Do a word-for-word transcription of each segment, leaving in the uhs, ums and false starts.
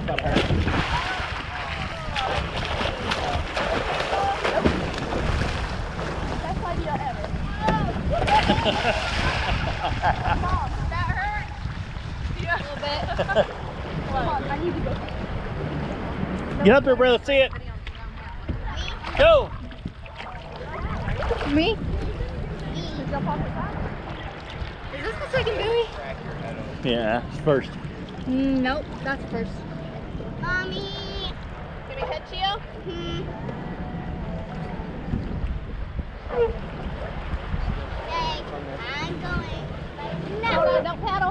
gotta hurt. Best idea ever. Mom, did that hurt? Yeah. A little bit. Come on, I need to go. Get up there, bro. Let's see it. Go. Me? Jump off the top. Is this the second buoy? Yeah, it's first. Mm, nope, that's first. Mommy. Give me head shield. Hmm. Okay, I'm going. No, no, don't paddle.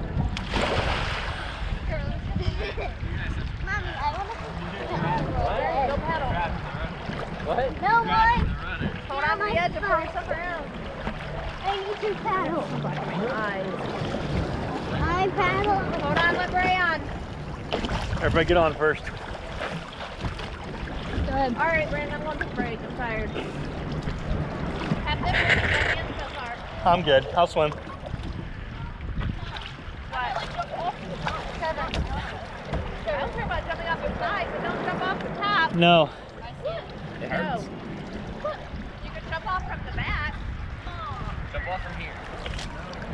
Mommy, I want to paddle. Don't paddle. What? No, boy. Hold on the edge and pull yourself around. I need to paddle. Eyes. I paddle. Hold on, let Ray on. Everybody get on first. Good. All right, Brandon, I'm going to break. I'm tired. Have them in so far. I'm good. I'll swim. What? Seven. I don't care about jumping off the side, but don't jump off the top. No. It hurts. No. You can jump off from the back. Jump off from here.